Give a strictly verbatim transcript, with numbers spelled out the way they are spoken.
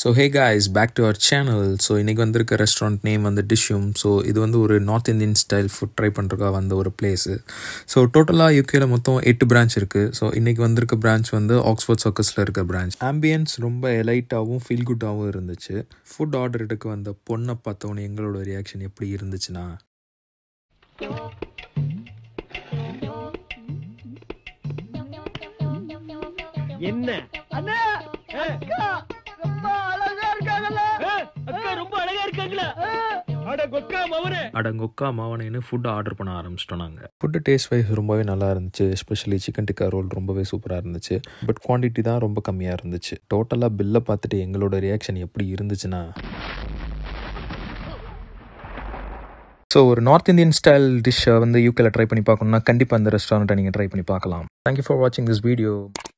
So hey guys, back to our channel. So இன்னைக்கு வந்திருக்க restaurant name வந்து Dishoom. So இது வந்து ஒரு north Indian style food try பண்ணுறதுக்காக வந்த ஒரு பிளேஸு. ஸோ டோட்டலாக யூகேல மொத்தம் எட்டு பிரான்ச் இருக்குது. ஸோ இன்றைக்கி வந்திருக்க பிரான்ச் வந்து ஆக்ஸ்ஃபோர்ட் சர்க்கஸில் இருக்க பிரான்ச். ஆம்பியன்ஸ் ரொம்ப எலைட்டாகவும் ஃபீல் குட்டாகவும் இருந்துச்சு. ஃபுட் ஆர்டர் எடுக்க வந்த பொண்ணை பார்த்தோன்னே எங்களோட ரியாக்ஷன் எப்படி இருந்துச்சுன்னா, என்ன அண்ணா அக்கா ரொம்ப அழகா இருக்காங்கல அக்கா ரொம்ப அழகா இருக்காங்கல அட கொக்கா மவனே அட கொக்கா மவனேன்னு ஃபுட் ஆர்டர் பண்ண ஆரம்பிச்சிட்டோம் நாங்கள். ஃபுட்டு டேஸ்ட் வைஸ் ரொம்பவே நல்லா இருந்துச்சு. எஸ்பெஷலி சிக்கன் டிக்கா ரோல் ரொம்பவே சூப்பராக இருந்துச்சு. பட் குவான்டிட்டி தான் ரொம்ப கம்மியாக இருந்துச்சு. டோட்டலாக பில்லை பார்த்துட்டு எங்களோட ரியாக்ஷன் எப்படி இருந்துச்சுன்னா, ஸோ ஒரு நார்த் இந்தியன் ஸ்டைல் டிஷ்ஷை வந்து யூகேல ட்ரை பண்ணி பார்க்கணுன்னா கண்டிப்பாக அந்த ரெஸ்டாரண்ட்டை நீங்கள் ட்ரை பண்ணி பார்க்கலாம். தேங்க்யூ ஃபார் வாட்சிங் திஸ் வீடியோ.